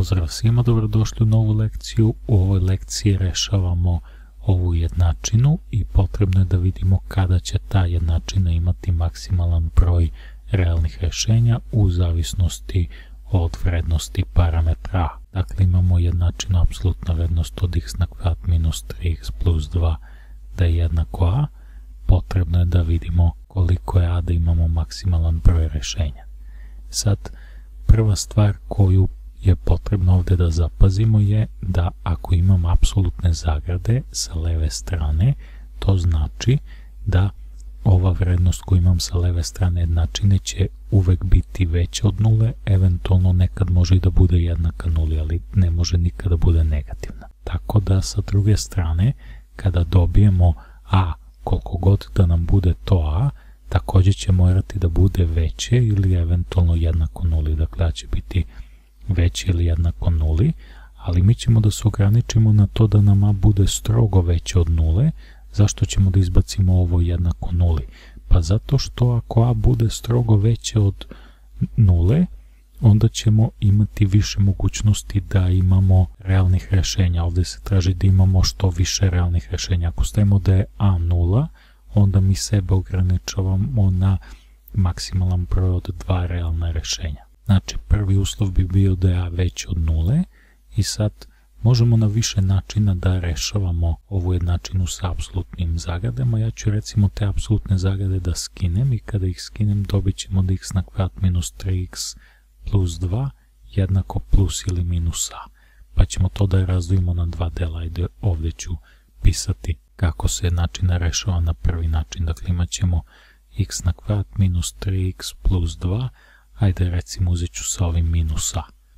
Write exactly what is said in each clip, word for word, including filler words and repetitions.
Pozdrav svima, dobrodošli u novu lekciju. U ovoj lekciji rešavamo ovu jednačinu i potrebno je da vidimo kada će ta jednačina imati maksimalan broj realnih rešenja u zavisnosti od vrednosti parametra a. Dakle, imamo jednačinu apsolutna vrednost od x na kvadrat minus tri x plus dva da je jednako a. Potrebno je da vidimo koliko je a da imamo maksimalan broj rešenja. Sad, prva stvar koju je potrebno ovdje da zapazimo je da ako imam apsolutne zagrade sa leve strane, to znači da ova vrednost koju imam sa leve strane jednačine će uvek biti veća od nule, eventualno nekad može i da bude jednaka nuli, ali ne može nikada da bude negativna. Tako da sa druge strane, kada dobijemo a, koliko god da nam bude to a, također će morati da bude veće ili eventualno jednako nuli, dakle a će biti veće ili jednako nuli, ali mi ćemo da se ograničimo na to da nam a bude strogo veće od nule. Zašto ćemo da izbacimo ovo jednako nuli? Pa zato što ako a bude strogo veće od nule, onda ćemo imati više mogućnosti da imamo realnih rešenja. Ovdje se traži da imamo što više realnih rešenja. Ako stavimo da je a nula, onda mi sebe ograničavamo na maksimalan broj od dva realna rešenja. Znači, prvi uslov bi bio da je a veće od nule i sad možemo na više načina da rešavamo ovu jednačinu sa apsolutnim zagradama. Ja ću recimo te apsolutne zagrade da skinem i kada ih skinem dobit ćemo da x na kvadrat minus tri x plus dva jednako plus ili minus a. Pa ćemo to da razdvojimo na dva dela. Ajde, ovdje ću pisati kako se jednačina rešava na prvi način. Dakle, imat ćemo x na kvadrat minus tri x plus dva. Ajde, recimo uzet ću sa ovim minus a.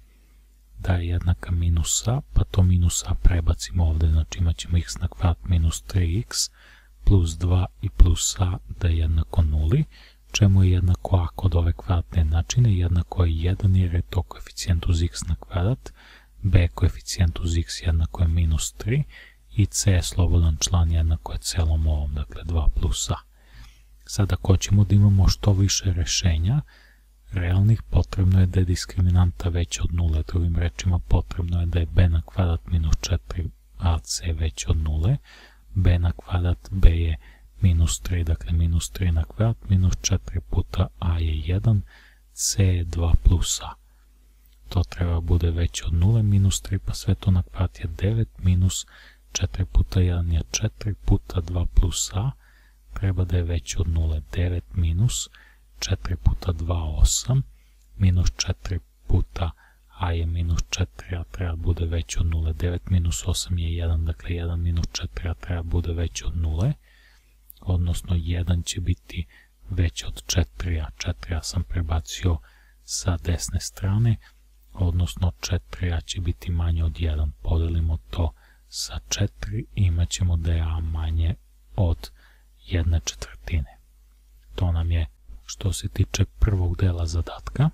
Da je jednaka minus a, pa to minus a prebacimo ovdje, znači imat ćemo x na kvadrat minus tri x plus dva i plus a da je jednako nuli, čemu je jednako a kod ove kvadratne jednačine, jednako je jedan jer je to koeficijent uz x na kvadrat, b koeficijent uz x jednako je minus tri i c je slobodan član jednako je celom ovom, dakle dva plus a. Sad ako hoćemo da imamo što više rešenja realnih, potrebno je da je diskriminanta veća od nule, drugim rečima potrebno je da je b na kvadrat minus četiri a c veće od nule, b na kvadrat b je minus tri, dakle minus tri na kvadrat, minus četiri puta a je jedan, c je dva plus a. To treba bude veće od nule, minus tri pa sve to na kvadrat je devet, minus četiri puta jedan je četiri puta dva plus a, treba da je veće od nule, devet minus četiri puta dva, osam, minus četiri puta a je minus četiri, a treba bude veće od nule, devet minus osam je jedan, dakle jedan minus četiri, a treba bude veće od nule, odnosno jedan će biti veće od četiri, a četiri a sam prebacio sa desne strane, odnosno četiri a će biti manje od jedan, podelimo to sa četiri i imat ćemo da je a manje od jedne četvrtine. To nam je što se tiče prvog dela zadatka.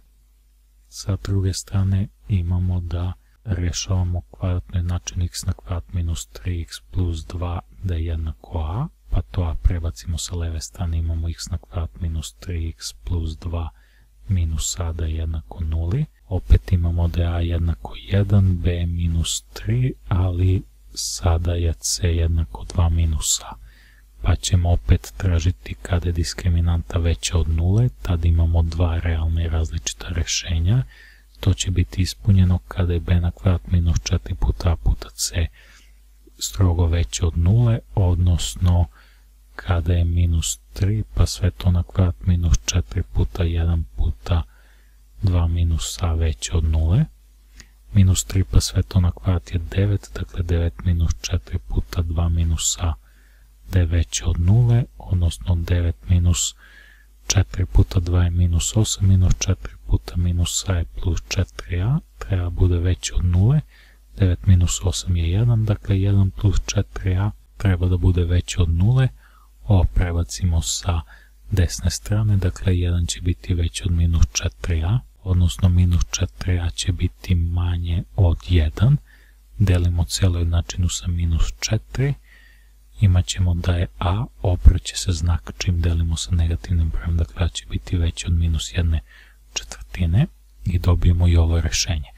Sa druge strane imamo da rešavamo kvadratnu jednačinu x na kvadrat minus tri x plus dva da je jednako a, pa to a prebacimo sa leve strane, imamo x na kvadrat minus tri x plus dva minus a da je jednako nuli. Opet imamo da je a jednako jedan, b minus tri, ali sada je c jednako dva minus a. Pa ćemo opet tražiti kada je diskriminanta veća od nule, tada imamo dva realne i različita rešenja. To će biti ispunjeno kada je b na kvadrat minus četiri puta a puta c strogo veće od nule, odnosno kada je minus tri pa sve to na kvadrat minus četiri puta jedan puta dva minus a veće od nule. Minus tri pa sve to na kvadrat je devet, dakle devet minus četiri puta dva minus a da je veće od nule, odnosno devet minus četiri puta dva je minus osam, minus četiri puta minus a je plus četiri a, treba bude veće od nule, devet minus osam je jedan, dakle jedan plus četiri a treba da bude veće od nule, ovo prebacimo sa desne strane, dakle jedan će biti veći od minus četiri a, odnosno minus četiri a će biti manje od jedan, delimo celu jednačinu sa minus četiri, imat ćemo da je a, obrće se znak čim delimo sa negativnim brojem, dakle a će biti veći od minus jedne četvrtine i dobijemo i ovo rešenje.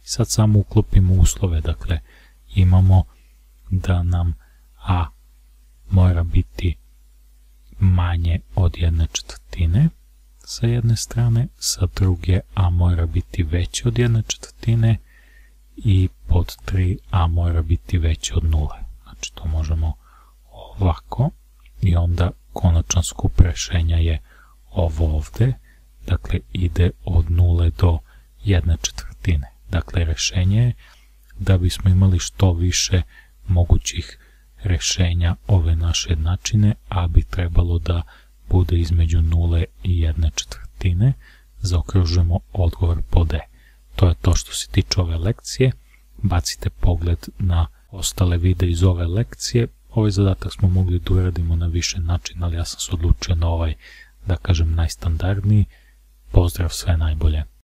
sad samo uklopimo uslove, dakle imamo da nam a mora biti manje od jedne četvrtine sa jedne strane, sa druge a mora biti veće od jedne četvrtine i pod tri a mora biti veće od nule. Znači to možemo ovako i onda konačan skup rešenja je ovo ovde, dakle ide od nule do jedne četvrtine. Dakle rešenje je da bismo imali što više mogućih rešenja ove naše jednačine, a bi trebalo da bude između nule i jedne četvrtine, zaokružujemo odgovor pod E. To je to što se tiče ove lekcije. Bacite pogled na ostale videe iz ove lekcije. Ovaj zadatak smo mogli da uradimo na više načina, ali ja sam se odlučio na ovaj, da kažem, najstandardniji. Pozdrav, sve najbolje!